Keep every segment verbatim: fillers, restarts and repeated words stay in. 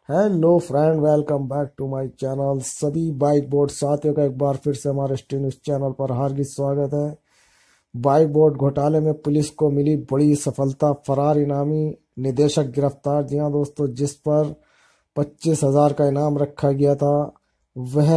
Hello friend, welcome back to my channel. सभी Bike Bot साथियों का एक बार फिर से हमारे टी न्यूज चैनल पर हार्दिक स्वागत है। बाइक बोर्ड घोटाले में पुलिस को मिली बड़ी सफलता, फरार इनामी निदेशक गिरफ्तार। जी हाँ दोस्तों, जिस पर पच्चीस हजार का इनाम रखा गया था वह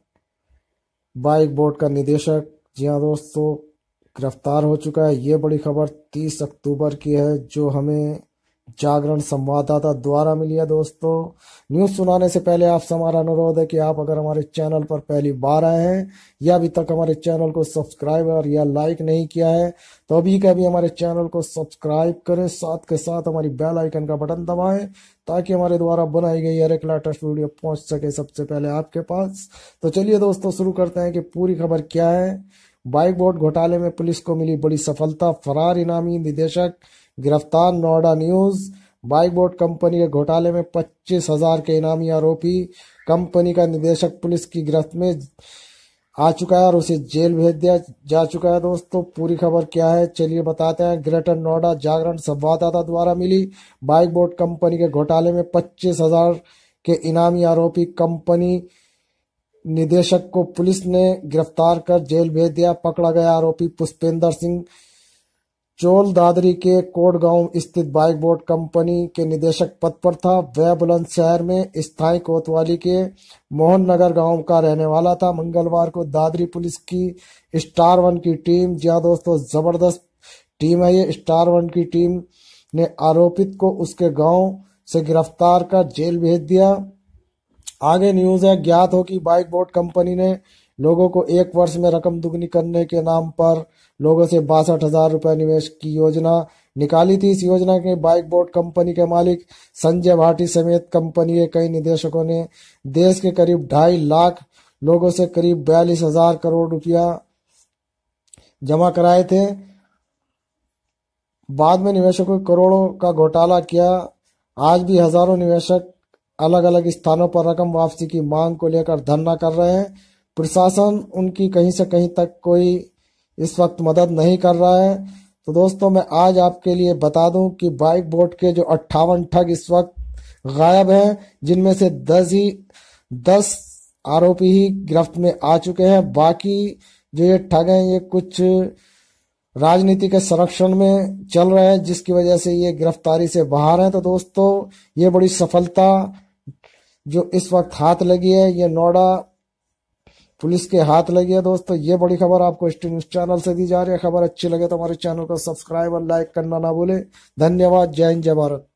बाइक बोर्ड का निदेशक जी हाँ दोस्तों गिरफ्तार हो चुका है। ये बड़ी खबर तीस अक्टूबर की है, जो हमें जागरण संवाददाता द्वारा मिली है। दोस्तों, न्यूज सुनाने से पहले आपसे हमारा अनुरोध है कि आप अगर हमारे चैनल पर पहली बार आए हैं या अभी तक हमारे चैनल को सब्सक्राइब और या लाइक नहीं किया है तो अभी के अभी हमारे चैनल को सब्सक्राइब करें, साथ के साथ हमारी बेल आइकन का बटन दबाएं ताकि हमारे द्वारा बनाई गई हर एक लेटेस्ट वीडियो पहुंच सके सबसे पहले आपके पास। तो चलिए दोस्तों, शुरू करते हैं कि पूरी खबर क्या है। बाइक बोर्ड घोटाले में पुलिस को मिली बड़ी सफलता, फरार इनामी निदेशक गिरफ्तार। Noida news. Bike Bot company के घोटाले में पच्चीस हजार के इनामी आरोपी कंपनी का निदेशक पुलिस की गिरफ्त में आ चुका है और उसे जेल भेज दिया जा चुका है। दोस्तों, पूरी खबर क्या है चलिए बताते हैं। ग्रेटर नोएडा जागरण संवाददाता द्वारा मिली बाइक बोर्ड कंपनी के घोटाले में पच्चीस हजार के इनामी आरोपी कंपनी निदेशक को पुलिस ने गिरफ्तार कर जेल भेज दिया। पकड़ा गया आरोपी पुष्पेंद्र सिंह चोल दादरी के कोट गांव स्थित बाइक बोर्ड कंपनी के निदेशक पद पर था। वह बुलंदशहर में स्थायी कोतवाली के मोहन नगर गांव का रहने वाला था। मंगलवार को दादरी पुलिस की स्टार वन की टीम, जी हाँ दोस्तों जबरदस्त टीम है ये, स्टार वन की टीम ने आरोपित को उसके गांव से गिरफ्तार कर जेल भेज दिया। आगे न्यूज है। ज्ञात हो कि बाइक बोर्ड कंपनी ने लोगों को एक वर्ष में रकम दुगनी करने के नाम पर लोगों से बासठ हजार रुपए निवेश की योजना निकाली थी। इस योजना के बाइक बोर्ड कंपनी के मालिक संजय भाटी समेत कंपनी के कई निदेशकों ने देश के करीब ढाई लाख लोगों से करीब बयालीस हजार करोड़ रुपया जमा कराए थे। बाद में निवेशकों ने करोड़ों का घोटाला किया। आज भी हजारों निवेशक अलग अलग स्थानों पर रकम वापसी की मांग को लेकर धरना कर रहे हैं। प्रशासन उनकी कहीं से कहीं तक कोई इस वक्त मदद नहीं कर रहा है। तो दोस्तों, मैं आज आपके लिए बता दूं कि बाइक बोर्ड के जो अट्ठावन ठग इस वक्त गायब हैं, जिनमें से दस ही दस आरोपी ही गिरफ्त में आ चुके हैं। बाकी जो ये ठग हैं ये कुछ राजनीति के संरक्षण में चल रहे हैं, जिसकी वजह से ये गिरफ्तारी से बाहर हैं। तो दोस्तों, ये बड़ी सफलता जो इस वक्त हाथ लगी है, ये नोएडा पुलिस के हाथ लगी है। दोस्तों, ये बड़ी खबर आपको टी न्यूज चैनल से दी जा रही है। खबर अच्छी लगे तो हमारे चैनल को सब्सक्राइब और लाइक करना ना भूले। धन्यवाद। जय हिंद, जय भारत।